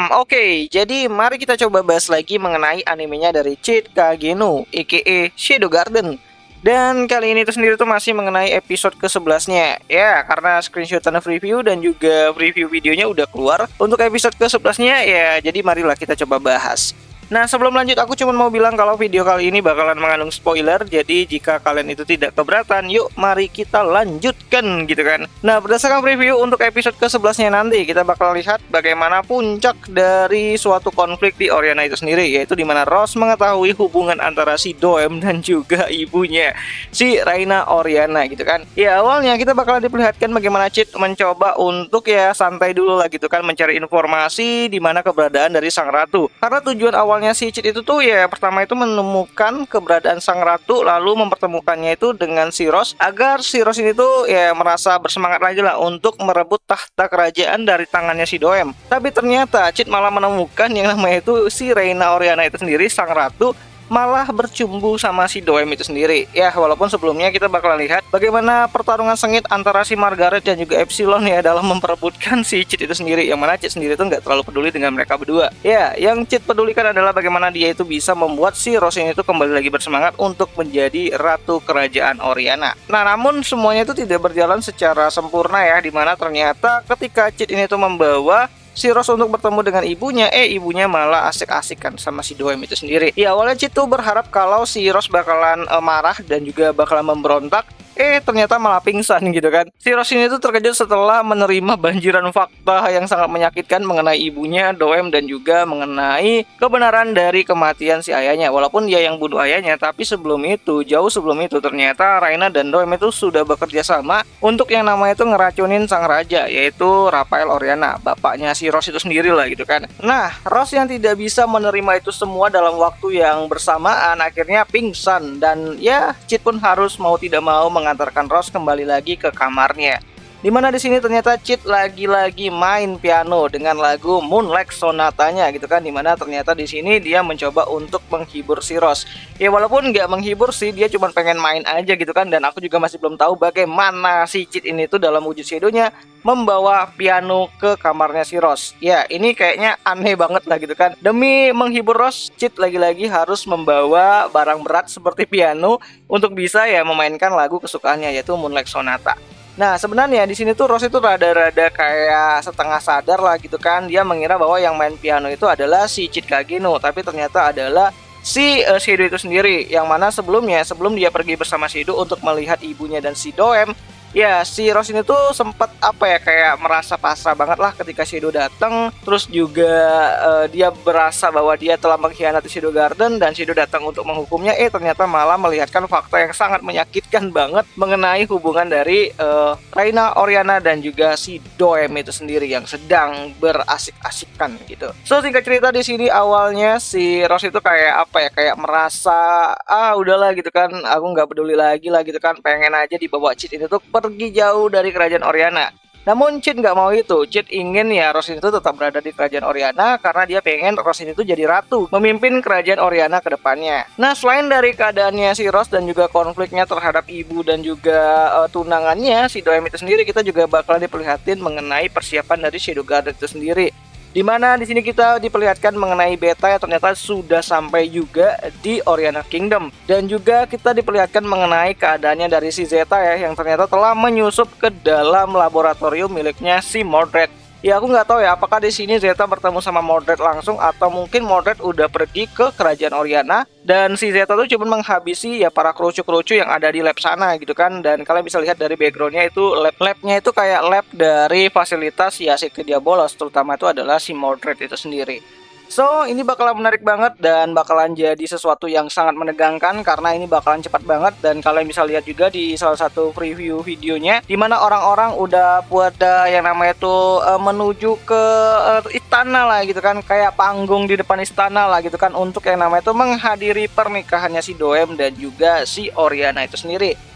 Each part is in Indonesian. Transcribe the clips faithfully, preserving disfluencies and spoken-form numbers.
Hmm, oke. Jadi mari kita coba bahas lagi mengenai animenya dari Cheat Kageno, aka Shadow Garden. Dan kali ini itu sendiri tuh masih mengenai episode ke sebelas-nya. Ya, karena screenshotan review dan juga preview videonya udah keluar. Untuk episode ke sebelas-nya ya, jadi marilah kita coba bahas. Nah, sebelum lanjut aku cuma mau bilang kalau video kali ini bakalan mengandung spoiler. Jadi jika kalian itu tidak keberatan, yuk mari kita lanjutkan gitu kan. Nah, berdasarkan preview untuk episode ke sebelas-nya nanti kita bakal lihat bagaimana puncak dari suatu konflik di Oriana itu sendiri, yaitu dimana Rose mengetahui hubungan antara si Doem dan juga ibunya, si Raina Oriana gitu kan. Ya, awalnya kita bakalan diperlihatkan bagaimana Cheat mencoba untuk ya santai dulu lah gitu kan, mencari informasi di mana keberadaan dari sang ratu. Karena tujuan awal awalnya si Cheat itu tuh ya pertama itu menemukan keberadaan sang ratu, lalu mempertemukannya itu dengan si Rose agar si Rose ini tuh ya merasa bersemangat lagi lah untuk merebut tahta kerajaan dari tangannya si Doem. Tapi ternyata Cheat malah menemukan yang namanya itu si Raina Oriana itu sendiri, sang ratu, malah bercumbu sama si Doem itu sendiri. Ya, walaupun sebelumnya kita bakalan lihat bagaimana pertarungan sengit antara si Margaret dan juga Epsilon ya dalam memperebutkan si Cheat itu sendiri, yang mana Cheat sendiri tuh nggak terlalu peduli dengan mereka berdua. Ya, yang Cheat pedulikan adalah bagaimana dia itu bisa membuat si Rose ini tuh kembali lagi bersemangat untuk menjadi ratu kerajaan Oriana. Nah, namun semuanya itu tidak berjalan secara sempurna ya, dimana ternyata ketika Cheat ini tuh membawa si Rose untuk bertemu dengan ibunya, eh ibunya malah asik-asikan sama si Doem itu sendiri. Ya, awalnya Cheat tuh berharap kalau si Rose bakalan uh, marah dan juga bakalan memberontak. Eh ternyata malah pingsan gitu kan. Si Rose ini tuh terkejut setelah menerima banjiran fakta yang sangat menyakitkan mengenai ibunya, Doem, dan juga mengenai kebenaran dari kematian si ayahnya. Walaupun dia yang bunuh ayahnya, tapi sebelum itu, jauh sebelum itu ternyata Raina dan Doem itu sudah bekerja sama untuk yang namanya itu ngeracunin sang raja, yaitu Raphael Oriana, bapaknya si Rose itu sendiri lah gitu kan. Nah, Rose yang tidak bisa menerima itu semua dalam waktu yang bersamaan akhirnya pingsan, dan ya Cheat pun harus mau tidak mau mengantarkan Rose kembali lagi ke kamarnya. Dimana di sini ternyata Cheat lagi-lagi main piano dengan lagu Moonlight Sonatanya gitu kan, dimana ternyata di sini dia mencoba untuk menghibur si Rose. Ya walaupun nggak menghibur sih, dia cuma pengen main aja gitu kan, dan aku juga masih belum tahu bagaimana si Cheat ini tuh dalam wujud shadownya membawa piano ke kamarnya si Rose. Ya ini kayaknya aneh banget lah gitu kan. Demi menghibur Rose, Cheat lagi-lagi harus membawa barang berat seperti piano untuk bisa ya memainkan lagu kesukaannya, yaitu Moonlight Sonata. Nah, sebenarnya di sini tuh Rose itu rada-rada kayak setengah sadar lah gitu kan. Dia mengira bahwa yang main piano itu adalah si Cheat Kageno, tapi ternyata adalah si uh, Shadow itu sendiri. Yang mana sebelumnya, sebelum dia pergi bersama Shadow untuk melihat ibunya dan si Doem, ya si Rose ini tuh sempat apa ya kayak merasa pasrah banget lah ketika Shadow datang. Terus juga uh, dia berasa bahwa dia telah mengkhianati Shadow Garden dan Shadow datang untuk menghukumnya. Eh ternyata malah melihatkan fakta yang sangat menyakitkan banget mengenai hubungan dari uh, Raina Oriana dan juga si Doem itu sendiri yang sedang berasik-asikan gitu. So singkat cerita di sini awalnya si Rose itu kayak apa ya kayak merasa ah udahlah gitu kan, aku nggak peduli lagi lah gitu kan, pengen aja dibawa Cheat ini tuh pergi jauh dari kerajaan Oriana. Namun Cheat nggak mau itu. Cheat ingin ya Rose itu tetap berada di kerajaan Oriana karena dia pengen Rose itu jadi ratu, memimpin kerajaan Oriana ke depannya. Nah, selain dari keadaannya si Rose dan juga konfliknya terhadap ibu dan juga uh, tunangannya si Doem itu sendiri, kita juga bakal diperlihatin mengenai persiapan dari Shadow Garden itu sendiri. Dimana di sini kita diperlihatkan mengenai beta yang ternyata sudah sampai juga di Oriana Kingdom, dan juga kita diperlihatkan mengenai keadaannya dari si Zeta ya yang ternyata telah menyusup ke dalam laboratorium miliknya si Mordred. Ya aku nggak tahu ya apakah di sini Zeta bertemu sama Mordred langsung atau mungkin Mordred udah pergi ke kerajaan Oriana dan si Zeta tuh cuma menghabisi ya para kerucu-kerucu yang ada di lab sana gitu kan. Dan kalian bisa lihat dari backgroundnya itu lab-labnya itu kayak lab dari fasilitas ya Sekte Diabolos, terutama itu adalah si Mordred itu sendiri. So ini bakalan menarik banget dan bakalan jadi sesuatu yang sangat menegangkan karena ini bakalan cepat banget. Dan kalian bisa lihat juga di salah satu preview videonya dimana orang-orang udah buat uh, yang namanya tuh uh, menuju ke uh, istana lah gitu kan, kayak panggung di depan istana lah gitu kan, untuk yang namanya tuh menghadiri pernikahannya si Doem dan juga si Oriana itu sendiri.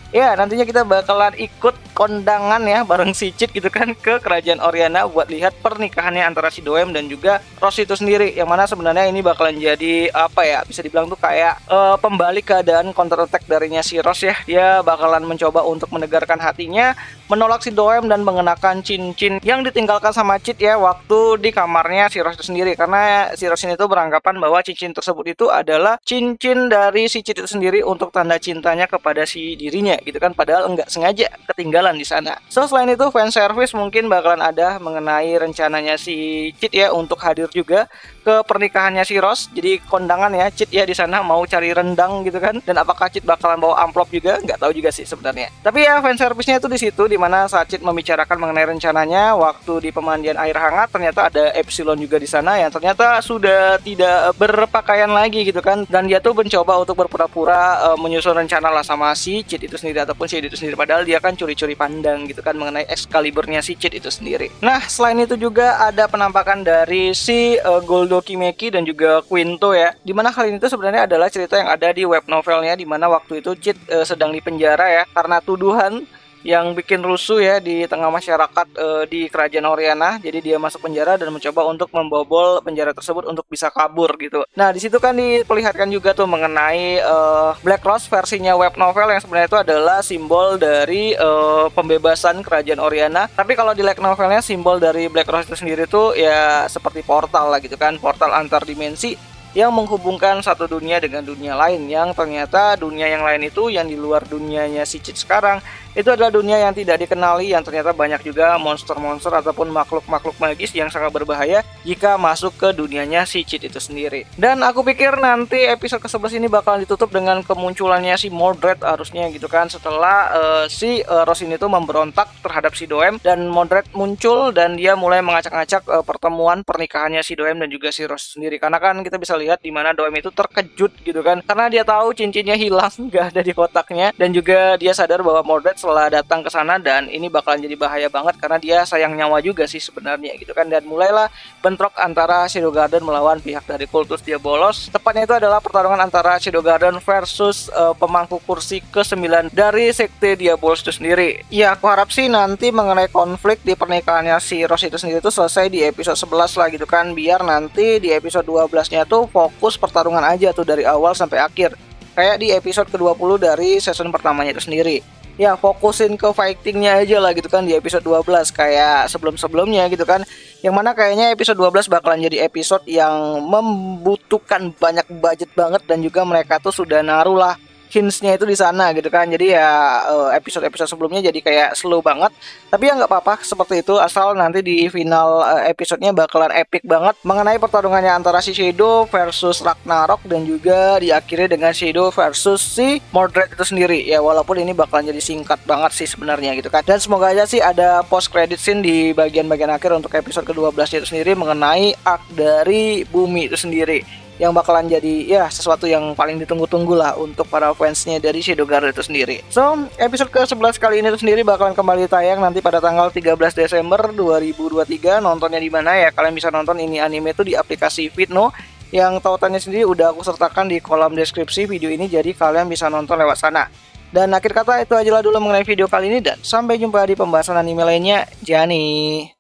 Ya, nantinya kita bakalan ikut kondangan ya bareng si Cid gitu kan ke kerajaan Oriana buat lihat pernikahannya antara si Doem dan juga Rose itu sendiri. Yang mana sebenarnya ini bakalan jadi apa ya, bisa dibilang tuh kayak uh, pembalik keadaan counter attack darinya si Rose ya. Dia bakalan mencoba untuk menegarkan hatinya, menolak si Doem dan mengenakan cincin yang ditinggalkan sama Cid ya waktu di kamarnya si Rose itu sendiri. Karena si Rose ini tuh beranggapan bahwa cincin tersebut itu adalah cincin dari si Cid itu sendiri untuk tanda cintanya kepada si dirinya gitu kan, padahal enggak sengaja ketinggalan di sana. So selain itu fan service mungkin bakalan ada mengenai rencananya si Cid ya untuk hadir juga ke pernikahannya si Rose. Jadi kondangan ya Cid ya di sana mau cari rendang gitu kan. Dan apakah Cid bakalan bawa amplop juga nggak tahu juga sih sebenarnya. Tapi ya fan service-nya itu di situ dimana saat Cid membicarakan mengenai rencananya waktu di pemandian air hangat, ternyata ada Epsilon juga di sana yang ternyata sudah tidak berpakaian lagi gitu kan. Dan dia tuh mencoba untuk berpura-pura uh, menyusun rencana lah sama si Cid itu sendiri ataupun si itu sendiri, padahal dia kan curi-curi pandang gitu kan mengenai Excalibur-nya si Cid itu sendiri. Nah selain itu juga ada penampakan dari si uh, Goldo Kimeki dan juga Quinto ya, dimana hal ini tuh sebenarnya adalah cerita yang ada di web novelnya, dimana waktu itu Cid uh, sedang dipenjara ya karena tuduhan yang bikin rusuh ya di tengah masyarakat e, di kerajaan Oriana. Jadi dia masuk penjara dan mencoba untuk membobol penjara tersebut untuk bisa kabur gitu. Nah di situ kan diperlihatkan juga tuh mengenai e, Black Rose versinya web novel yang sebenarnya itu adalah simbol dari e, pembebasan kerajaan Oriana. Tapi kalau di light novelnya simbol dari Black Rose itu sendiri tuh ya seperti portal lah gitu kan, portal antar dimensi yang menghubungkan satu dunia dengan dunia lain, yang ternyata dunia yang lain itu yang di luar dunianya si Cid sekarang itu adalah dunia yang tidak dikenali, yang ternyata banyak juga monster-monster ataupun makhluk-makhluk magis yang sangat berbahaya jika masuk ke dunianya si Cid itu sendiri. Dan aku pikir nanti episode ke sebelas ini bakalan ditutup dengan kemunculannya si Mordred harusnya gitu kan, setelah uh, si uh, Rose ini tuh memberontak terhadap si Doem, dan Mordred muncul dan dia mulai mengacak-ngacak uh, pertemuan pernikahannya si Doem dan juga si Rose sendiri. Karena kan kita bisa lihat di mana Doem itu terkejut gitu kan, karena dia tahu cincinnya hilang nggak ada di kotaknya, dan juga dia sadar bahwa Mordred setelah datang ke sana dan ini bakalan jadi bahaya banget karena dia sayang nyawa juga sih sebenarnya gitu kan. Dan mulailah bentrok antara Shadow Garden melawan pihak dari Kultus Diabolos. Tepatnya itu adalah pertarungan antara Shadow Garden versus uh, pemangku kursi ke sembilan dari Sekte Diabolos itu sendiri. Ya aku harap sih nanti mengenai konflik di pernikahannya si Rose itu sendiri itu selesai di episode sebelas lah gitu kan, biar nanti di episode dua belas nya tuh fokus pertarungan aja tuh dari awal sampai akhir, kayak di episode ke dua puluh dari season pertamanya itu sendiri. Ya fokusin ke fightingnya aja lah gitu kan di episode dua belas kayak sebelum-sebelumnya gitu kan. Yang mana kayaknya episode dua belas bakalan jadi episode yang membutuhkan banyak budget banget, dan juga mereka tuh sudah naruh lah hints-nya itu di sana gitu kan. Jadi ya episode-episode sebelumnya jadi kayak slow banget. Tapi ya nggak apa-apa seperti itu, asal nanti di final episodenya bakalan epic banget mengenai pertarungannya antara si Shadow versus Ragnarok, dan juga diakhiri dengan Shadow versus si Mordred itu sendiri. Ya walaupun ini bakalan jadi singkat banget sih sebenarnya gitu kan. Dan semoga aja sih ada post credit scene di bagian-bagian akhir untuk episode ke dua belas itu sendiri mengenai arc dari bumi itu sendiri, yang bakalan jadi ya sesuatu yang paling ditunggu-tunggu lah untuk para fansnya dari Shadow Garden itu sendiri. So episode ke sebelas kali ini itu sendiri bakalan kembali tayang nanti pada tanggal tiga belas Desember dua ribu dua puluh tiga. Nontonnya di mana ya? Kalian bisa nonton ini anime itu di aplikasi Vidno, yang tautannya sendiri udah aku sertakan di kolom deskripsi video ini, jadi kalian bisa nonton lewat sana. Dan akhir kata itu aja lah dulu mengenai video kali ini, dan sampai jumpa di pembahasan anime lainnya. Jani.